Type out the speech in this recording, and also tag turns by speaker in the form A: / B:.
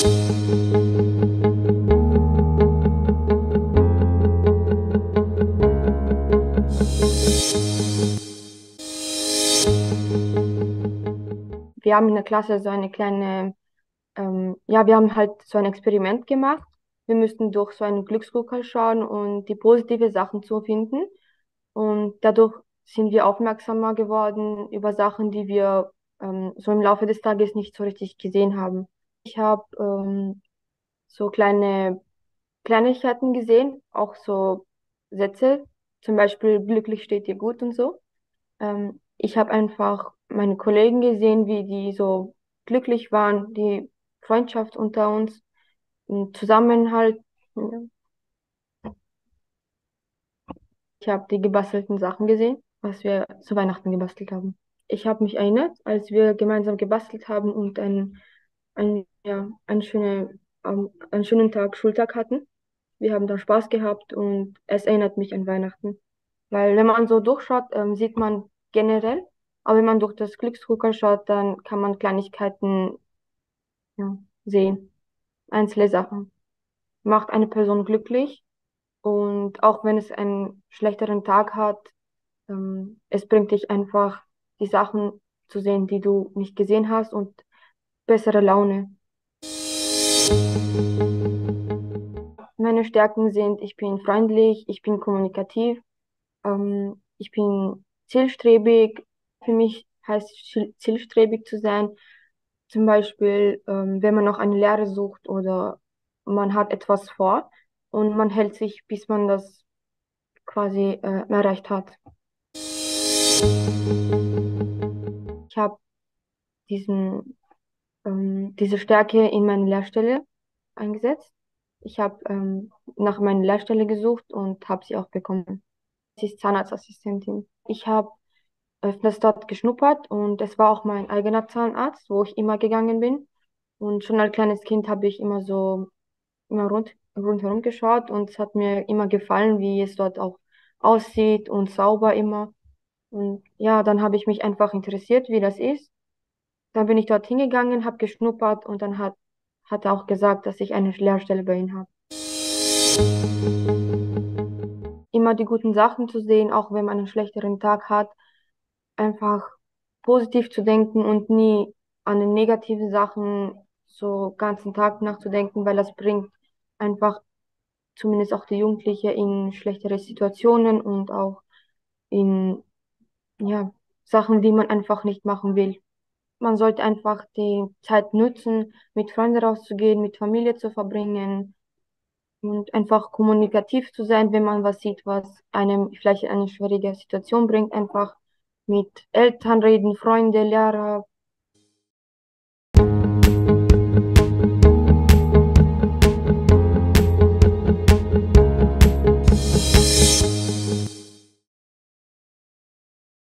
A: Wir haben in der Klasse so eine kleine, ja, wir haben halt so ein Experiment gemacht. Wir müssten durch so einen Glücksgucker schauen und die positive Sachen zu finden. Und dadurch sind wir aufmerksamer geworden über Sachen, die wir so im Laufe des Tages nicht so richtig gesehen haben. Ich habe so kleine Kleinigkeiten gesehen, auch so Sätze, zum Beispiel glücklich steht dir gut und so. Ich habe einfach meine Kollegen gesehen, wie die so glücklich waren, die Freundschaft unter uns, ein Zusammenhalt. Ja. Ich habe die gebastelten Sachen gesehen, was wir zu Weihnachten gebastelt haben. Ich habe mich erinnert, als wir gemeinsam gebastelt haben und ja, einen schönen Tag, Schultag hatten. Wir haben da Spaß gehabt und es erinnert mich an Weihnachten. Weil wenn man so durchschaut, sieht man generell, aber wenn man durch das Glücksdrucker schaut, dann kann man Kleinigkeiten, ja, sehen. Einzelne Sachen. Macht eine Person glücklich und auch wenn es einen schlechteren Tag hat, es bringt dich einfach, die Sachen zu sehen, die du nicht gesehen hast und bessere Laune. Meine Stärken sind, ich bin freundlich, ich bin kommunikativ, ich bin zielstrebig. Für mich heißt zielstrebig zu sein, zum Beispiel, wenn man noch eine Lehre sucht oder man hat etwas vor und man hält sich, bis man das quasi erreicht hat. Ich habe diese Stärke in meine Lehrstelle eingesetzt. Ich habe nach meiner Lehrstelle gesucht und habe sie auch bekommen. Sie ist Zahnarztassistentin. Ich habe öfters dort geschnuppert und es war auch mein eigener Zahnarzt, wo ich immer gegangen bin. Und schon als kleines Kind habe ich immer rundherum geschaut und es hat mir immer gefallen, wie es dort auch aussieht und sauber immer. Und ja, dann habe ich mich einfach interessiert, wie das ist. Dann bin ich dort hingegangen, habe geschnuppert und hat er auch gesagt, dass ich eine Lehrstelle bei ihm habe. Immer die guten Sachen zu sehen, auch wenn man einen schlechteren Tag hat, einfach positiv zu denken und nie an den negativen Sachen so ganzen Tag nachzudenken, weil das bringt einfach zumindest auch die Jugendliche in schlechtere Situationen und auch in, ja, Sachen, die man einfach nicht machen will. Man sollte einfach die Zeit nutzen, mit Freunden rauszugehen, mit Familie zu verbringen und einfach kommunikativ zu sein, wenn man was sieht, was einem vielleicht in eine schwierige Situation bringt. Einfach mit Eltern reden, Freunde, Lehrer,